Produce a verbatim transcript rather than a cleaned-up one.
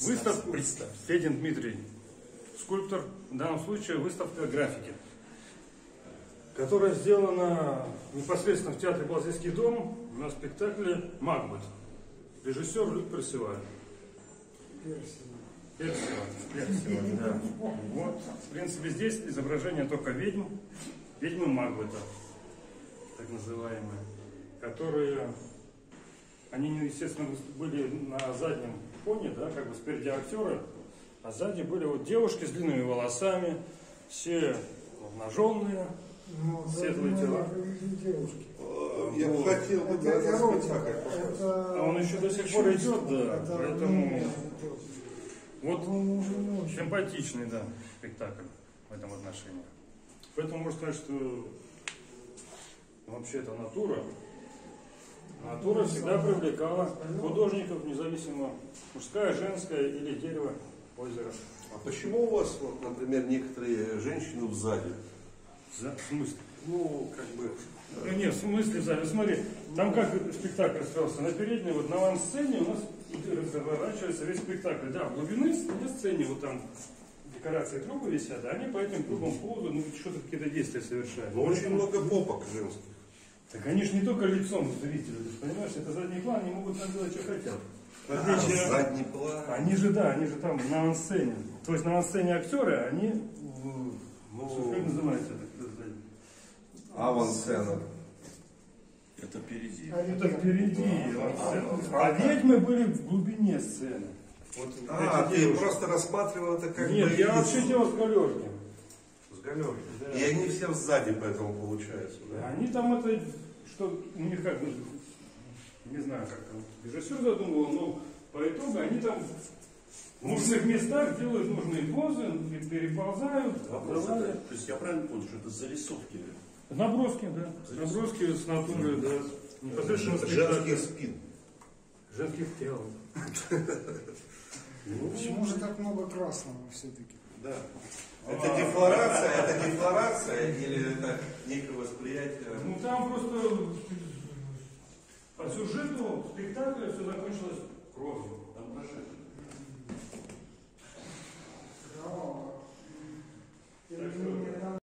Выставка, представь, Федин Дмитрий, скульптор, в данном случае выставка графики, которая сделана непосредственно в театре «Балтийский дом» на спектакле «Макбет». Режиссер Люк Персиваль. Персиваль, Персиваль, да. Вот, в принципе, здесь изображение только ведьм, ведьмы Макбета, так называемые, которые, они, естественно, были на заднем фоне, да, как бы спереди актеры, а сзади были вот девушки с длинными волосами, все обнаженные, ну, светлые тела. Я бы хотел бы на спектакль попасть. А он еще до сих пор идет, да, это, поэтому вот симпатичный, да, спектакль в этом отношении. Поэтому можно сказать, что вообще это натура. Натура всегда привлекала художников, независимо, мужская, женская или дерево, озеро. А почему у вас, вот, например, некоторые женщины в зале? За, в смысле? Ну, как бы... Ну нет, в смысле в зале. Смотри, там как спектакль строился на передней, вот на авансцене у нас разворачивается весь спектакль. Да, в глубины на сцене вот там декорации трубы висят, да, они по этим трубам ползают, ну что-то какие-то действия совершают. Но очень много попок женских. Так они же не только лицом зрителя, ты же понимаешь, это задний план, они могут там делать, что хотят. А, отличие... задний план. Они же, да, они же там на авансцене. То есть на авансцене актеры, они, ну, как называется это? Авансцена. Это впереди. А это впереди. А ведьмы были в глубине сцены. Вот а, ты девушки. Просто рассматривал это как Нет, бы... я вообще делал с галерки. С галерки. Да. И они все сзади поэтому получаются, да? Они там это, что, у них как, не знаю, как там, режиссер задумывал, но по итогу они там в нужных местах делают нужные позы, переползают. Вопрос, это, то есть я правильно понял, что это зарисовки? Наброски, да. Наброски с натуры, да. Непосредственно женских спин. Женских тел. Почему же так много красного все-таки? Да. Это дефлорация, это дефлорация или это некое восприятие? Ну там просто по сюжету спектакля все закончилось кровью. Там